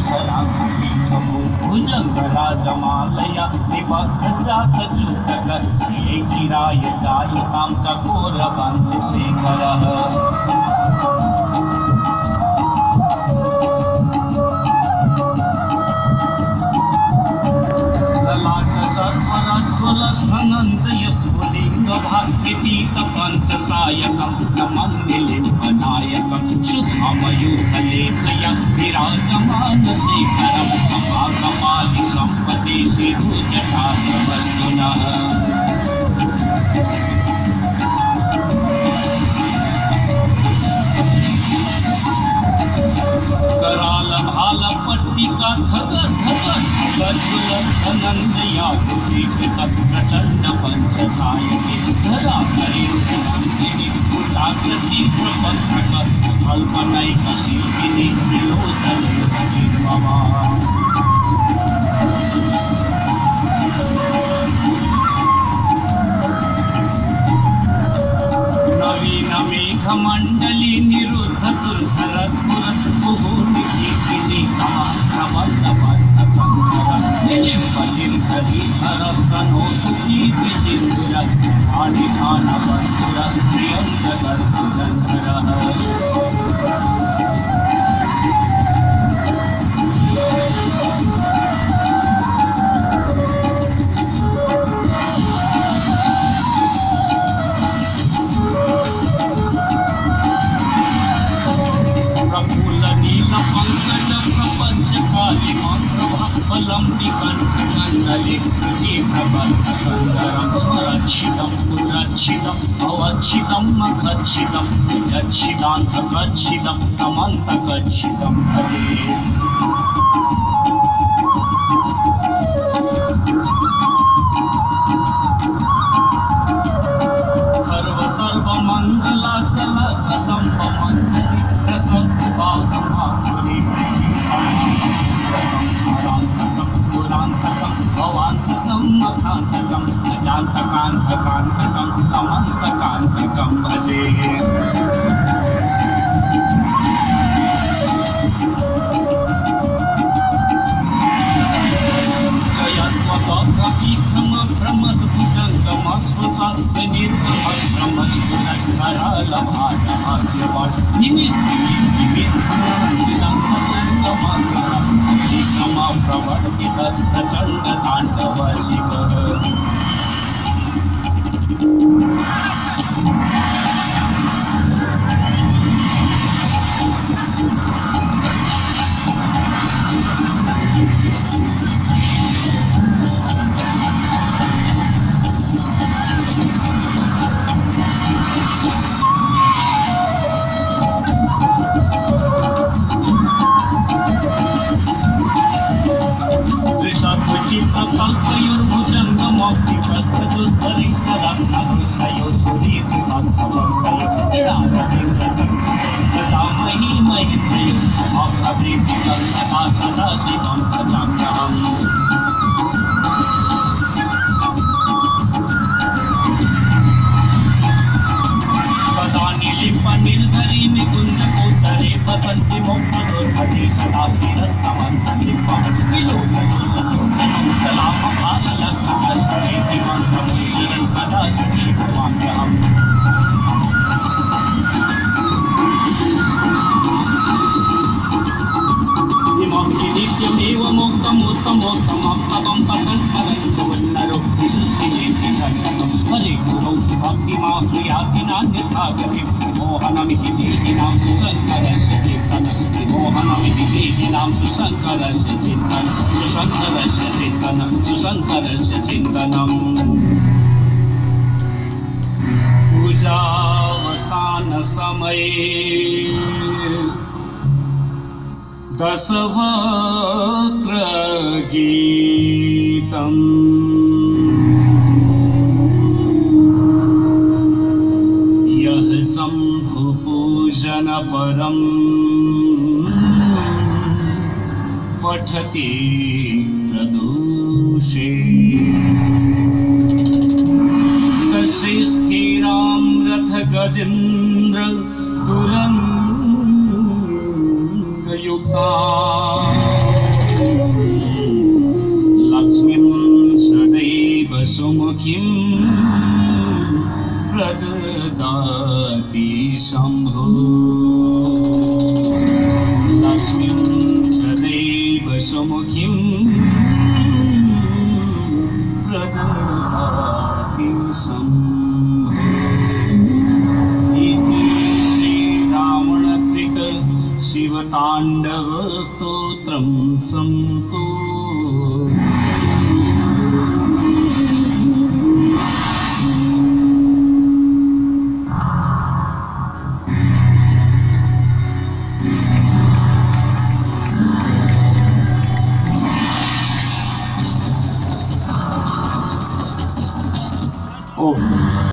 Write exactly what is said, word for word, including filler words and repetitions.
भुजंगराजमालया निबद्धजातचूतक श्रियै चिराय जायतां चकोरबन्धुशेखरः यस्फुलिङ्गभाग्यतीतपञ्चसायकं नमन्निलिम्पनायकं शुद्धामयूखलेखया विराजमानशेखरं कमाकमालि सम्पदे शिरुजटालवस्तुनः कराल भाल पट्टिका धग धग गज्जुल धनंजया बुद्धिकृत प्रचंड पंचसायके धरा करेन्द्रनंदिनी कुचाग्रची प्रपत्रक कल्पनैक शिल्पिनी विलोचने निर्ममा नवीन मेघमंडली निरुद्ध दुर्धर स्फुरत् कुहूनिशीकिनी कमाक्रमन्दबद्धकन्दर निलिम्बलिन्धरीधरस्तनोतुकीर्तिसिन्धुरः आनिधानबन्धुरः श्रियङ्गगर्भगन्धरः सुरक्षितम् अवच्छितम् अखच्छितम् यच्छितान्तकच्छितम् तमन्तकच्छितम् भजे सर्व सर्वमङ्गलकलकदम्बमङ्गली प्रसद्भागमाकुली पुरान्तकं भवान्तकं मखान्तकं अजान्तकान्तकान्तकं कमन्तकान्तकं भजे जयत्वतोऽभिक्रम भ्रमद्भुजङ्गमस्वसान्तनिर्गमभ्रमस्फुरत्करालभाटभाग्यवान् निमित्तिमित्तिमित्तमङ्गलं विक्रमा प्रवर्तित प्रचण्डताण्डव शिवः कल्पयुर्भुजङ्गमौक्तिकस्तदुद्धरिष्ठरत्नकृष्णयो सुदीर्घभक्तवंशयो रामतीर्थकर्तृ महिमहिन्द्रयो अप्रभृतिकल्पता सदा शिवं प्रजाम्यहम् निर्धरी निकुञ्जकोत्तरे वसन्ति मोक्षदुर्गते सदा शिरस्तमन्तलिम्बः विलोकलोललोचनं कलामभाललक्षकस्तेति मन्त्रमुच्चरन् कदा सजीवमाम्यहम् इमं हि नित्यमेव मोक्तमुत्तमोत्तमप्तवं पठन् स्मरन्तु वन्नरो विशुद्धिमेति सन्ततं हरे गुरौ सुभक्तिमासु याति नान्यथा गतिं मोहनमिति देहिनां सुशङ्करस्य चिन्तनं मोहनमिति देहिनां सुशङ्करस्य चिन्तनं सुशङ्करस्य चिन्तनं सुशङ्करस्य चिन्तनम् पूजावसान समये दशवक्त्र गीतम् यः शम्भुपूजन परम् पठति प्रदोषे तस्य स्थिरां रथ गजेन्द्र तुरङ्गयुक्ता ताण्डवस्तोत्रं सम्पूर्णम्।